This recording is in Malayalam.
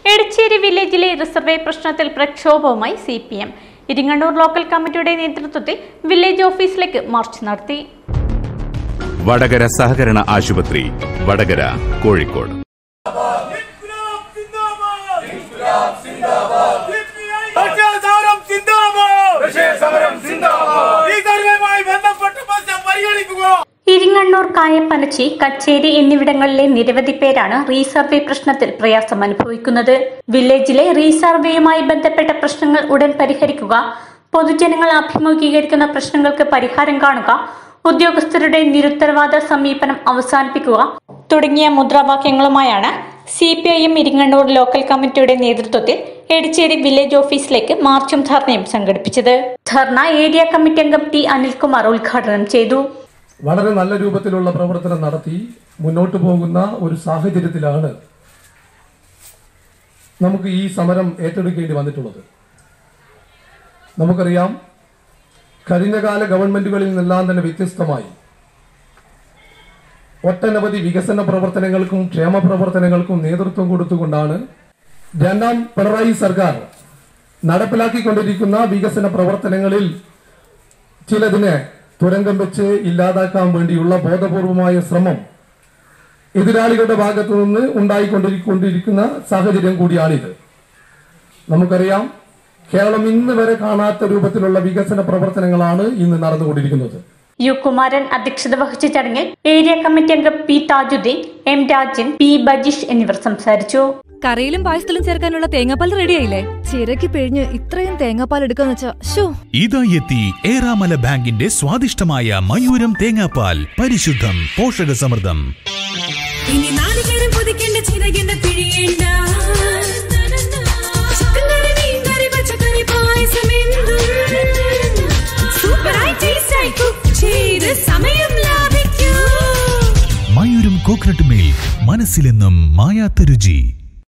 എടച്ചേരി വില്ലേജിലെ റിസർവേ പ്രശ്നത്തിൽ പ്രക്ഷോഭവുമായി CPM. ഇരിങ്ങണ്ണൂർ ലോക്കൽ കമ്മിറ്റിയുടെ നേതൃത്വത്തിൽ വില്ലേജ് ഓഫീസിലേക്ക് മാർച്ച് നടത്തി. വടകര സഹകരണ ആശുപത്രി, വടകര, കോഴിക്കോട്. ഇരിങ്ങണ്ണൂർ, കായപ്പനച്ചി, കച്ചേരി എന്നിവിടങ്ങളിലെ നിരവധി പേരാണ് റീസർവേ പ്രശ്നത്തിൽ പ്രയാസം അനുഭവിക്കുന്നത്. വില്ലേജിലെ റീസർവേയുമായി ബന്ധപ്പെട്ട പ്രശ്നങ്ങൾ ഉടൻ പരിഹരിക്കുക, പൊതുജനങ്ങൾ അഭിമുഖീകരിക്കുന്ന പ്രശ്നങ്ങൾക്ക് പരിഹാരം കാണുക, ഉദ്യോഗസ്ഥരുടെ നിരുത്തരവാദ സമീപനം അവസാനിപ്പിക്കുക തുടങ്ങിയ മുദ്രാവാക്യങ്ങളുമായാണ് CPIM ഇരിങ്ങണ്ണൂർ ലോക്കൽ കമ്മിറ്റിയുടെ നേതൃത്വത്തിൽ എടച്ചേരി വില്ലേജ് ഓഫീസിലേക്ക് മാർച്ചും ധർണയും സംഘടിപ്പിച്ചത്. ധർണ ഏരിയ കമ്മിറ്റി അംഗം T. അനിൽകുമാർ ഉദ്ഘാടനം ചെയ്തു. വളരെ നല്ല രൂപത്തിലുള്ള പ്രവർത്തനം നടത്തി മുന്നോട്ട് പോകുന്ന ഒരു സാഹചര്യത്തിലാണ് നമുക്ക് ഈ സമരം ഏറ്റെടുക്കേണ്ടി വന്നിട്ടുള്ളത്. നമുക്കറിയാം, കഴിഞ്ഞകാല ഗവൺമെന്റുകളിൽ നിന്നെല്ലാം തന്നെ വ്യത്യസ്തമായി ഒട്ടനവധി വികസന പ്രവർത്തനങ്ങൾക്കും ക്ഷേമ പ്രവർത്തനങ്ങൾക്കും നേതൃത്വം കൊടുത്തുകൊണ്ടാണ് രണ്ടാം പിണറായി സർക്കാർ നടപ്പിലാക്കിക്കൊണ്ടിരിക്കുന്ന വികസന പ്രവർത്തനങ്ങളിൽ ചിലതിനെ തുരങ്കം വെച്ച് ഇല്ലാതാക്കാൻ വേണ്ടിയുള്ള ബോധപൂർവമായ ശ്രമം എതിരാളികളുടെ ഭാഗത്തു നിന്ന് ഉണ്ടായിക്കൊണ്ടിരിക്കുന്ന സാഹചര്യം കൂടിയാണിത്. നമുക്കറിയാം, കേരളം ഇന്ന് വരെ കാണാത്ത രൂപത്തിലുള്ള വികസന പ്രവർത്തനങ്ങളാണ് ഇന്ന് നടന്നുകൊണ്ടിരിക്കുന്നത്. U. കുമാരൻ അധ്യക്ഷത വഹിച്ച ചടങ്ങിൽ ഏരിയ കമ്മിറ്റി അംഗം P. Thajudheen, M. Rajan, P. Bajeesh എന്നിവർ സംസാരിച്ചു. കറിയിലും പായസത്തിലും ചേർക്കാനുള്ള തേങ്ങാപ്പാൽ റെഡിയായില്ലേ? ചിരക്കി പിഴിഞ്ഞ് ഇത്രയും തേങ്ങാപ്പാൽ എടുക്കാന്ന് വെച്ചാ ഇതായി എത്തി ഏറാമല ബാങ്കിന്റെ സ്വാദിഷ്ടമായ മയൂരം തേങ്ങാപ്പാൽ. പരിശുദ്ധം, പോഷക സമൃദ്ധം. ഇനി നാളികേരം പൊതിക്കേണ്ട, ചിരകേണ്ട, പിഴിയേണ്ട. മയൂരം കോക്കനട്ട് മിൽക്ക്, മനസ്സിലെന്നും മായാത്ത രുചി.